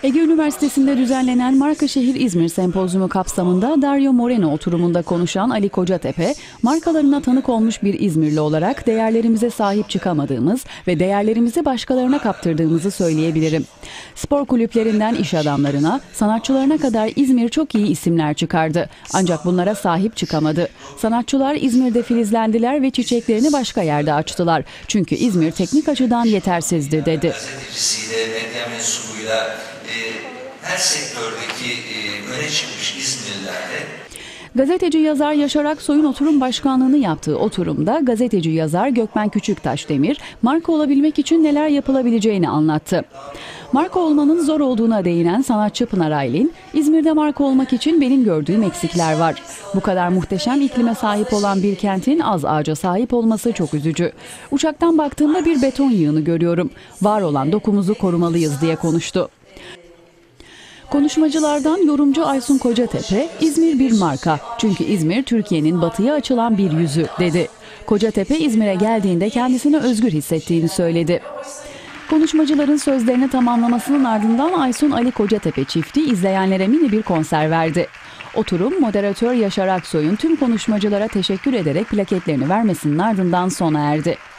Ege Üniversitesi'nde düzenlenen Marka-Şehir İzmir Sempozyumu kapsamında Dario Moreno oturumunda konuşan Ali Kocatepe, markalarına tanık olmuş bir İzmirli olarak değerlerimize sahip çıkamadığımız ve değerlerimizi başkalarına kaptırdığımızı söyleyebilirim. Spor kulüplerinden iş adamlarına, sanatçılarına kadar İzmir çok iyi isimler çıkardı. Ancak bunlara sahip çıkamadı. Sanatçılar İzmir'de filizlendiler ve çiçeklerini başka yerde açtılar. Çünkü İzmir teknik açıdan yetersizdi dedi. Gazetecisiyle, medya mensubuyla her sektördeki öne çıkmış İzmirlilerle. Gazeteci yazar Yaşar Aksoy'un oturum başkanlığını yaptığı oturumda gazeteci yazar Gökmen Küçüktaşdemir, marka olabilmek için neler yapılabileceğini anlattı. Marka olmanın zor olduğuna değinen sanatçı Pınar Aylin, İzmir'de marka olmak için benim gördüğüm eksikler var. Bu kadar muhteşem iklime sahip olan bir kentin az ağaca sahip olması çok üzücü. Uçaktan baktığımda bir beton yığını görüyorum. Var olan dokumuzu korumalıyız diye konuştu. Konuşmacılardan yorumcu Aysun Kocatepe, İzmir bir marka. Çünkü İzmir Türkiye'nin batıya açılan bir yüzü dedi. Kocatepe İzmir'e geldiğinde kendisini özgür hissettiğini söyledi. Konuşmacıların sözlerini tamamlamasının ardından Aysun Ali Kocatepe çifti izleyenlere mini bir konser verdi. Oturum moderatör Yaşar Aksoy'un tüm konuşmacılara teşekkür ederek plaketlerini vermesinin ardından sona erdi.